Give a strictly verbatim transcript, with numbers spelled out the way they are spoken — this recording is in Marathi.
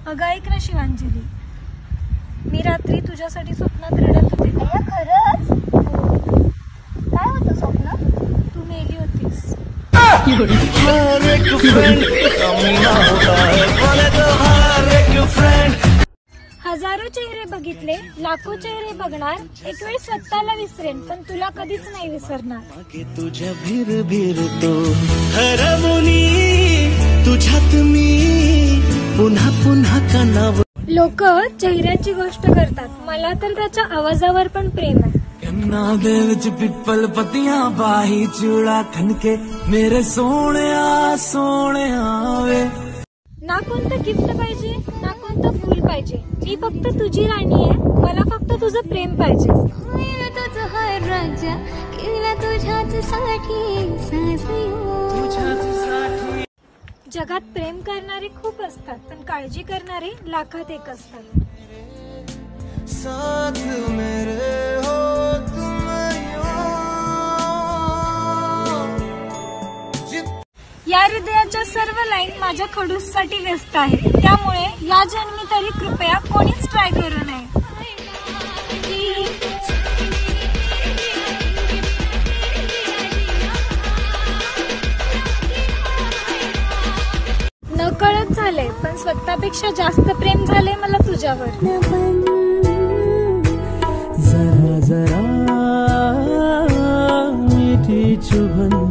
अगं ऐक ना शिवांजली, मी रात्री तुझ्यासाठी स्वप्नात रडत होते. खरंच? काय होतं स्वप्न? तू मेली होतीस. हजारो चेहरे बघितले, लाखो चेहरे बघणार, एक वेळ स्वतःला विसरेन पण तुला कधीच नाही विसरणार. तुझ्या भीर भीरतो हरवली तुझ्यात मी पुन्हा पुन्हा कानावर. लोक चेहऱ्याची गोष्ट करतात, मला तर त्याच्या आवाजावर पण प्रेम आहे. दे विच पिपल पत्तियां बाही चूड़ा खनके मेरे सोहणिया सोहणिया वे. ना कोणतं गिफ्ट पाहिजे ना कोणतं फूल पाहिजे, मी फक्त तुझी राणी आहे, मला फक्त तुझं प्रेम पाहिजे. तुझं हर राजा केला तुझ्याच साठी. जगात प्रेम करणारे खूप असतात पण काळजी करणारे लाखात एक असतात. साथ मेरे हो तुम या हृदयाच्या सर्व लाईन माझ्या खडूस साठी व्यस्त आहेत, त्यामुळे या जन्मी तरी कृपया कोणीच ट्राय करू नये. नकळत झाले पण स्वतःपेक्षा जास्त प्रेम झाले मला तुझ्यावर. जरा जरा मीठी चुभन